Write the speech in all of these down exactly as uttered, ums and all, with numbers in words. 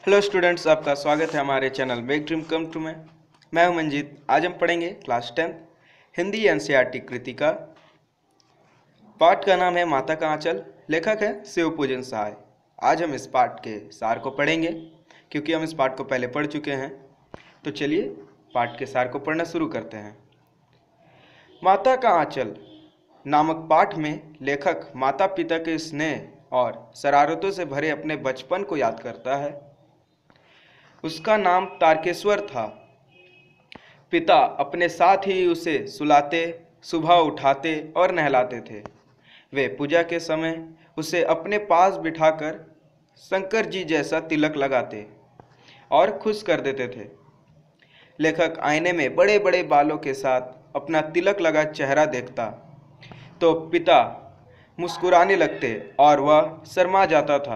Hello students, आपका स्वागत है हमारे channel make dream come true में। मैं हूं मंजीत। आज हम पढ़ेंगे class tenth Hindi NCERT Kriti का। पाठ का नाम है माता का आंचल। लेखक है शिव पूजन सहाय। आज हम इस पाठ के सार को पढ़ेंगे क्योंकि हम इस पाठ को पहले पढ़ चुके हैं। तो चलिए पाठ के सार को पढ़ना शुरू करते हैं। माता का आंचल नामक पाठ में लेखक माता पिता के स्नेह और शरारतों से भरे अपने बचपन को याद करता है। उसका नाम तारकेश्वर था। पिता अपने साथ ही उसे सुलाते, सुबह उठाते और नहलाते थे। वे पूजा के समय उसे अपने पास बिठाकर शंकर जी जैसा तिलक लगाते और खुश कर देते थे। लेखक आईने में बड़े बड़े बालों के साथ अपना तिलक लगा चेहरा देखता तो पिता मुस्कुराने लगते और वह शर्मा जाता था।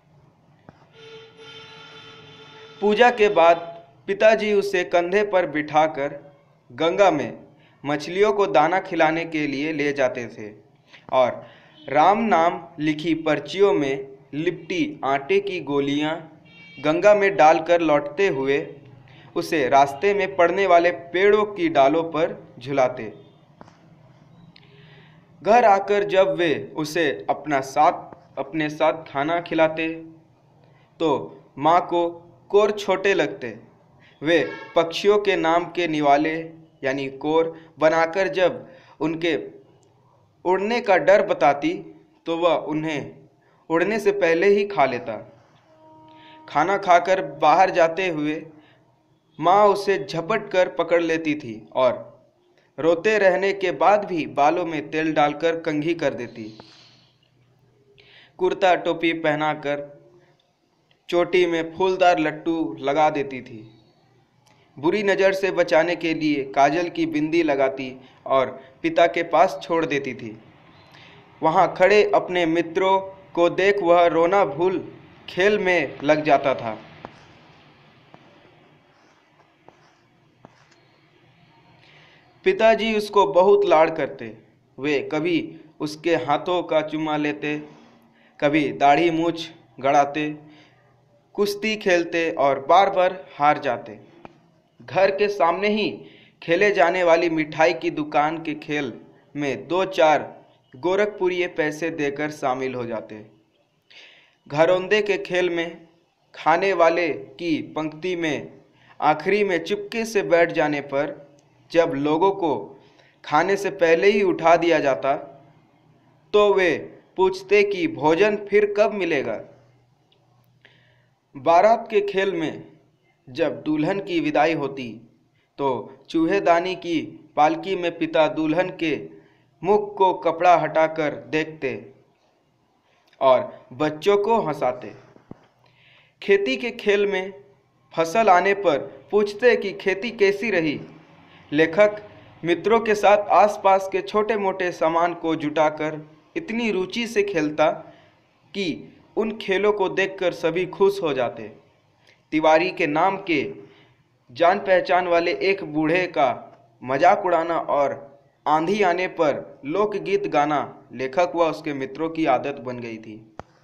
पूजा के बाद पिताजी उसे कंधे पर बिठाकर गंगा में मछलियों को दाना खिलाने के लिए ले जाते थे और राम नाम लिखी पर्चियों में लिपटी आटे की गोलियां गंगा में डालकर लौटते हुए उसे रास्ते में पड़ने वाले पेड़ों की डालों पर झुलाते। घर आकर जब वे उसे अपना साथ अपने साथ खाना खिलाते तो माँ को कोर छोटे लगते। वे पक्षियों के नाम के निवाले यानी कोर बनाकर जब उनके उड़ने का डर बताती तो वह उन्हें उड़ने से पहले ही खा लेता। खाना खाकर बाहर जाते हुए माँ उसे झपट कर पकड़ लेती थी और रोते रहने के बाद भी बालों में तेल डालकर कंघी कर देती। कुर्ता टोपी पहनाकर चोटी में फूलदार लट्टू लगा देती थी। बुरी नज़र से बचाने के लिए काजल की बिंदी लगाती और पिता के पास छोड़ देती थी। वहाँ खड़े अपने मित्रों को देख वह रोना भूल खेल में लग जाता था। पिताजी उसको बहुत लाड़ करते। वे कभी उसके हाथों का चुम्मा लेते, कभी दाढ़ी मूछ गड़ाते, कुश्ती खेलते और बार बार हार जाते। घर के सामने ही खेले जाने वाली मिठाई की दुकान के खेल में दो चार गोरखपुरिये पैसे देकर शामिल हो जाते। घरौंदे के खेल में खाने वाले की पंक्ति में आखिरी में चुपके से बैठ जाने पर जब लोगों को खाने से पहले ही उठा दिया जाता तो वे पूछते कि भोजन फिर कब मिलेगा। बारात के खेल में जब दुल्हन की विदाई होती तो चूहेदानी की पालकी में पिता दुल्हन के मुख को कपड़ा हटाकर देखते और बच्चों को हंसाते। खेती के खेल में फसल आने पर पूछते कि खेती कैसी रही। लेखक मित्रों के साथ आसपास के छोटे मोटे सामान को जुटाकर इतनी रुचि से खेलता कि उन खेलों को देखकर सभी खुश हो जाते। तिवारी के नाम के जान पहचान वाले एक बूढ़े का मजाक उड़ाना और आंधी आने पर लोकगीत गाना लेखक व उसके मित्रों की आदत बन गई थी।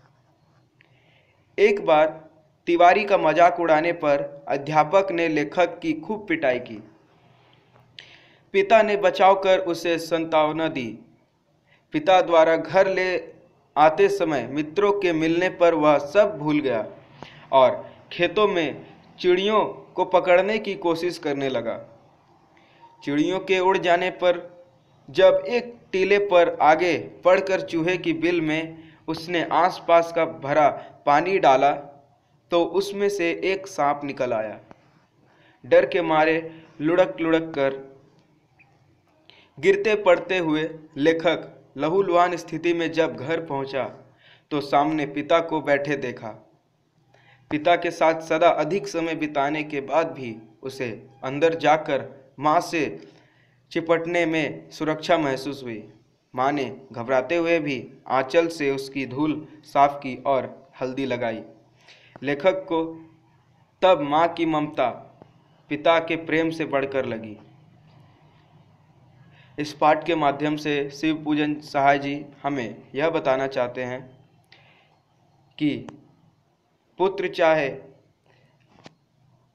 एक बार तिवारी का मजाक उड़ाने पर अध्यापक ने लेखक की खूब पिटाई की। पिता ने बचाव कर उसे सांत्वना दी। पिता द्वारा घर ले आते समय मित्रों के मिलने पर वह सब भूल गया और खेतों में चिड़ियों को पकड़ने की कोशिश करने लगा। चिड़ियों के उड़ जाने पर जब एक टीले पर आगे पड़कर चूहे की बिल में उसने आसपास का भरा पानी डाला तो उसमें से एक सांप निकल आया। डर के मारे लुढ़क लुढ़क कर गिरते पड़ते हुए लेखक लहूलुहान स्थिति में जब घर पहुंचा तो सामने पिता को बैठे देखा। पिता के साथ सदा अधिक समय बिताने के बाद भी उसे अंदर जाकर माँ से चिपटने में सुरक्षा महसूस हुई। माँ ने घबराते हुए भी आंचल से उसकी धूल साफ की और हल्दी लगाई। लेखक को तब माँ की ममता पिता के प्रेम से बढ़कर लगी। इस पाठ के माध्यम से शिव पूजन सहाय जी हमें यह बताना चाहते हैं कि पुत्र चाहे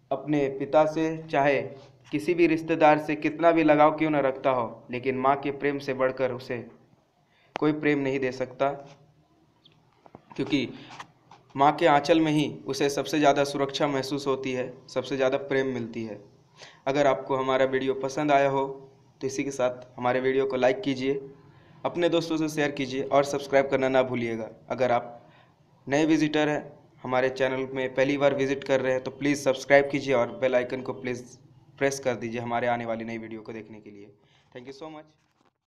अपने पिता से चाहे किसी भी रिश्तेदार से कितना भी लगाव क्यों न रखता हो, लेकिन माँ के प्रेम से बढ़कर उसे कोई प्रेम नहीं दे सकता, क्योंकि माँ के आंचल में ही उसे सबसे ज़्यादा सुरक्षा महसूस होती है, सबसे ज़्यादा प्रेम मिलती है। अगर आपको हमारा वीडियो पसंद आया हो तो इसी के साथ हमारे वीडियो को लाइक कीजिए, अपने दोस्तों से शेयर कीजिए और सब्सक्राइब करना ना भूलिएगा। अगर आप नए विजिटर हैं, हमारे चैनल में पहली बार विजिट कर रहे हैं, तो प्लीज़ सब्सक्राइब कीजिए और बेल आइकन को प्लीज़ प्रेस कर दीजिए हमारे आने वाली नई वीडियो को देखने के लिए। Thank you so much.